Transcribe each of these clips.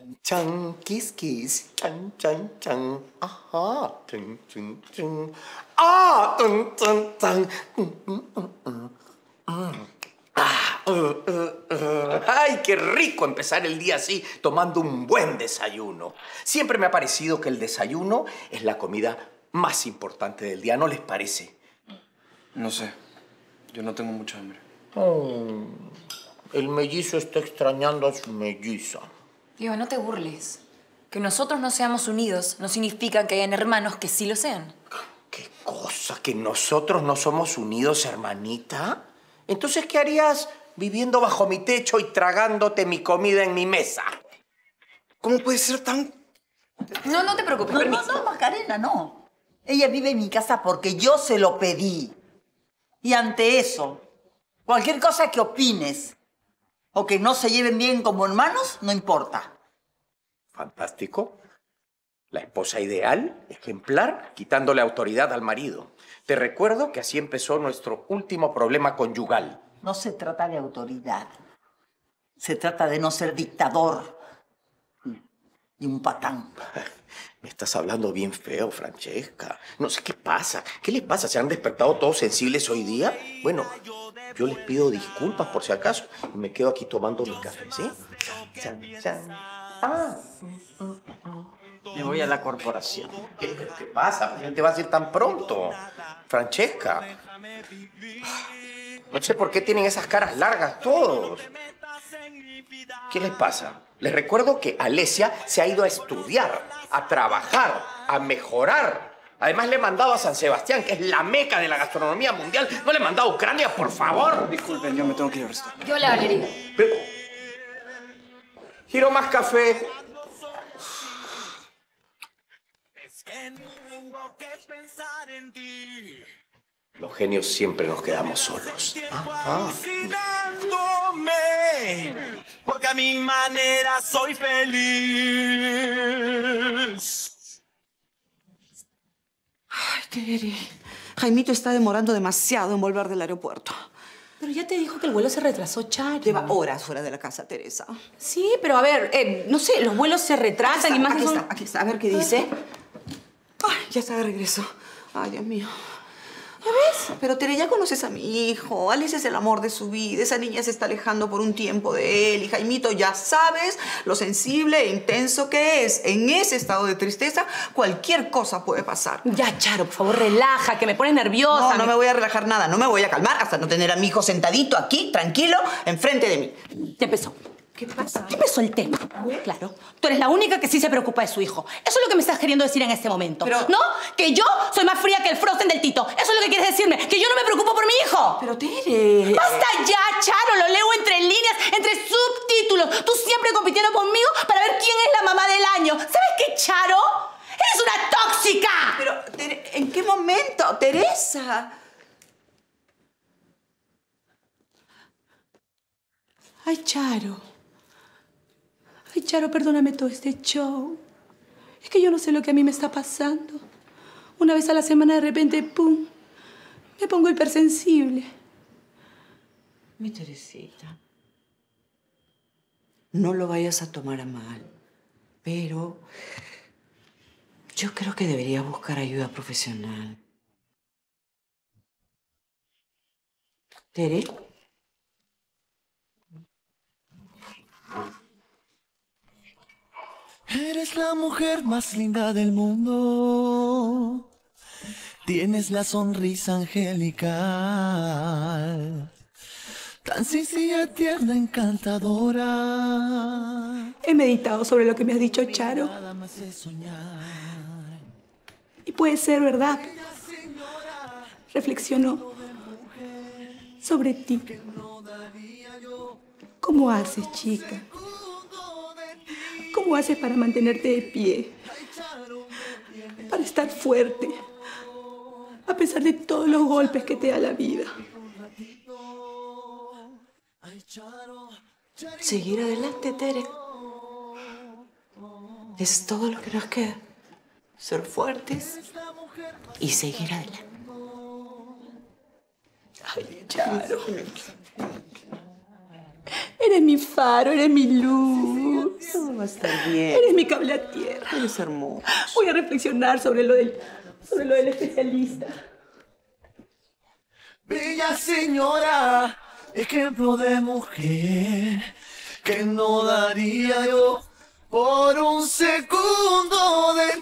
Chan, kiss, kiss. Chan, chan, chan. Ajá. Chun, chun, chun. Ah, chun, chun, chun. ¡Ay, qué rico empezar el día así, tomando un buen desayuno! Siempre me ha parecido que el desayuno es la comida más importante del día, ¿no les parece? No sé. Yo no tengo mucha hambre. Oh, el mellizo está extrañando a su melliza. Diego, no te burles. Que nosotros no seamos unidos no significa que hayan hermanos que sí lo sean. ¿Qué cosa? ¿Que nosotros no somos unidos, hermanita? Entonces, ¿qué harías viviendo bajo mi techo y tragándote mi comida en mi mesa? ¿Cómo puede ser tan...? No te preocupes, permiso. No, Macarena, no. Ella vive en mi casa porque yo se lo pedí. Y ante eso, cualquier cosa que opines o que no se lleven bien como hermanos, no importa. Fantástico. La esposa ideal, ejemplar, quitándole autoridad al marido. Te recuerdo que así empezó nuestro último problema conyugal. No se trata de autoridad. Se trata de no ser dictador y un patán. Me estás hablando bien feo, Francesca. No sé qué pasa. ¿Qué les pasa? ¿Se han despertado todos sensibles hoy día? Bueno, yo les pido disculpas por si acaso y me quedo aquí tomando mi café, ¿sí? Chan, chan. Ah. Me voy a la corporación. ¿Qué pasa? ¿Por qué te vas a ir tan pronto? Francesca. No sé por qué tienen esas caras largas todos. ¿Qué les pasa? Les recuerdo que Alesia se ha ido a estudiar, a trabajar, a mejorar. Además, le he mandado a San Sebastián, que es la meca de la gastronomía mundial. ¿No le he mandado a Ucrania, por favor? Disculpen, yo me tengo que ir al restaurante. Yo la galería. Pero... Quiero más café. Los genios siempre nos quedamos solos. Porque a mi manera soy feliz. Ay, Tere. Jaimito está demorando demasiado en volver del aeropuerto. Pero ya te dijo que el vuelo se retrasó, Charo. Lleva horas fuera de la casa, Teresa. Sí, pero a ver, no sé, los vuelos se retrasan y más... Aquí está, a ver qué dice. Ay, ya está de regreso. Ay, Dios mío. ¿Ya ves? Pero Tere, ya conoces a mi hijo. Alice es el amor de su vida. Esa niña se está alejando por un tiempo de él. Y Jaimito, ya sabes lo sensible e intenso que es. En ese estado de tristeza, cualquier cosa puede pasar. Ya, Charo, por favor, relaja, que me pones nerviosa. No me voy a relajar nada. No me voy a calmar hasta no tener a mi hijo sentadito aquí, tranquilo, enfrente de mí. Ya empezó. ¿Qué pasa? ¿Qué empezó el tema? Claro. Tú eres la única que sí se preocupa de su hijo. Eso es lo que me estás queriendo decir en este momento. Pero... ¿No? Que yo soy más fría que el Frozen del Tito. Eso es lo que quieres decirme. Que yo no me preocupo por mi hijo. Pero, Tere... ¡Basta ya, Charo! Lo leo entre líneas, entre subtítulos. Tú siempre compitiendo conmigo para ver quién es la mamá del año. ¿Sabes qué, Charo? ¡Eres una tóxica! Pero, ¿en qué momento, Teresa? Ay, Charo. Ay, Charo, perdóname todo este show. Es que yo no sé lo que a mí me está pasando. Una vez a la semana, de repente, ¡pum!, me pongo hipersensible. Mi Teresita, no lo vayas a tomar a mal, pero yo creo que deberías buscar ayuda profesional. ¿Tere? Eres la mujer más linda del mundo. Tienes la sonrisa angelical. Tan sencilla, tierna, encantadora. He meditado sobre lo que me has dicho, Charo. Y puede ser verdad. Reflexionó sobre ti. ¿Cómo haces, chica? ¿Cómo haces para mantenerte de pie? Para estar fuerte, a pesar de todos los golpes que te da la vida. Seguir adelante, Tere. Es todo lo que nos queda. Ser fuertes y seguir adelante. Ay, Charo. Eres mi faro, eres mi luz. Todo va a estar bien. Eres mi cable a tierra. Eres hermoso. Voy a reflexionar sobre lo del especialista. Bella señora, ejemplo de mujer que no daría yo por un segundo de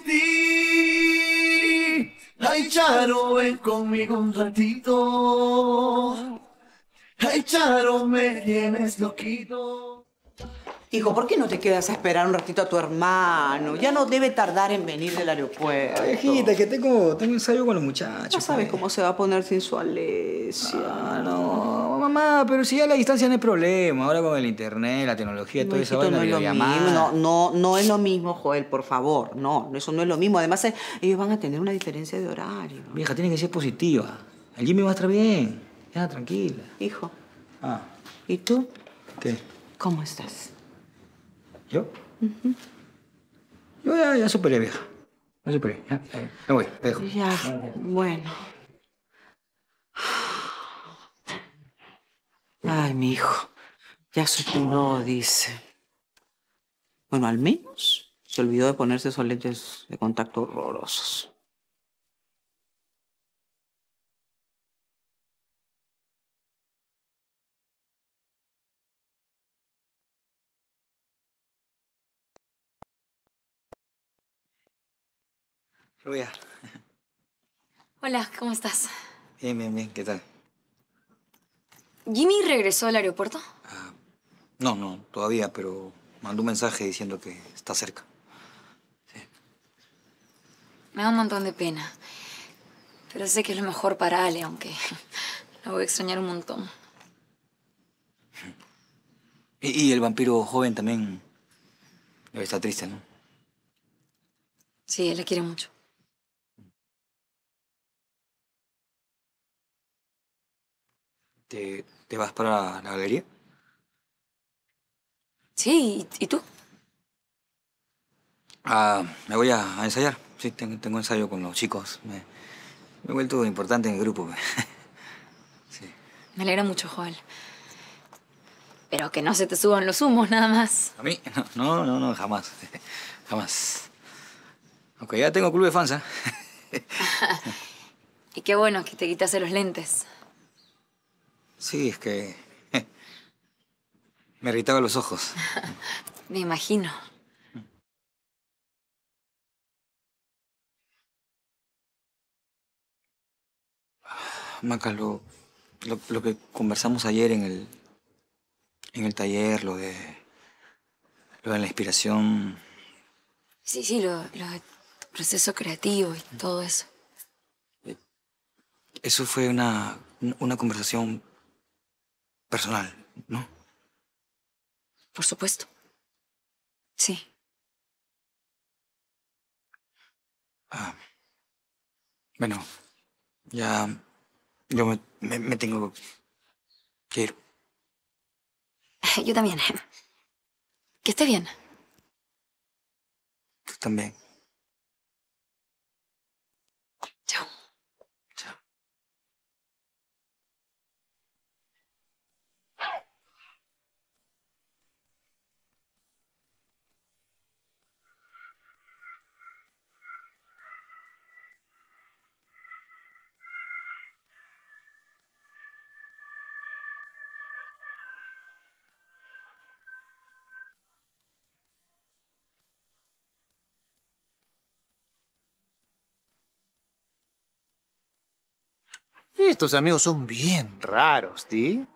ti. Ay, Charo, ven conmigo un ratito. Ay, Charo, me tienes loquito. Hijo, ¿por qué no te quedas a esperar un ratito a tu hermano? Ya no debe tardar en venir del aeropuerto. Hijita, que tengo ensayo con los muchachos. Ya sabes pues. cómo se va a poner sin su Alesia. Ah, no, mamá, pero si ya la distancia no hay problema. Ahora con el internet, la tecnología, toda esa Hijito, vaina, no es lo videollamada. mismo. No es lo mismo, Joel, por favor. No, eso no es lo mismo. Además, ellos van a tener una diferencia de horario. Vieja, tiene que ser positiva. El Jimmy va a estar bien. Ya, tranquila. Hijo, Ah, ¿y tú? ¿qué? ¿Cómo estás? ¿Yo? Yo ya superé, vieja. Ya superé. Ya, me voy, te dejo. Ya, bueno. Ay, mi hijo. Ya superó, dice. Bueno, al menos se olvidó de ponerse esos lentes de contacto horrorosos. Rubia. Hola, ¿cómo estás? Bien, bien, bien. ¿Qué tal? ¿Jimmy regresó al aeropuerto? No, todavía, pero mandó un mensaje diciendo que está cerca. Me da un montón de pena. Pero sé que es lo mejor para Ale, aunque la voy a extrañar un montón. Y el vampiro joven también debe estar triste, ¿no? Sí, él la quiere mucho. ¿Te vas para la galería? Sí, ¿y tú? Me voy a ensayar. Sí, tengo ensayo con los chicos. Me he vuelto importante en el grupo. Sí. Me alegra mucho, Joel. Pero que no se te suban los humos, nada más. ¿A mí? No, jamás. Jamás. Aunque ya tengo club de fans, ¿eh? Y qué bueno que te quitaste los lentes. Sí, es que me irritaba los ojos. Me imagino. Maca, lo que conversamos ayer en el taller, lo de la inspiración, Sí, lo del proceso creativo y todo eso. eso fue una conversación personal, ¿no? Por supuesto. Sí. Bueno, ya yo me tengo que ir. Yo también. Que esté bien. Tú también. Chao. Chao. Estos amigos son bien raros, ¿sí?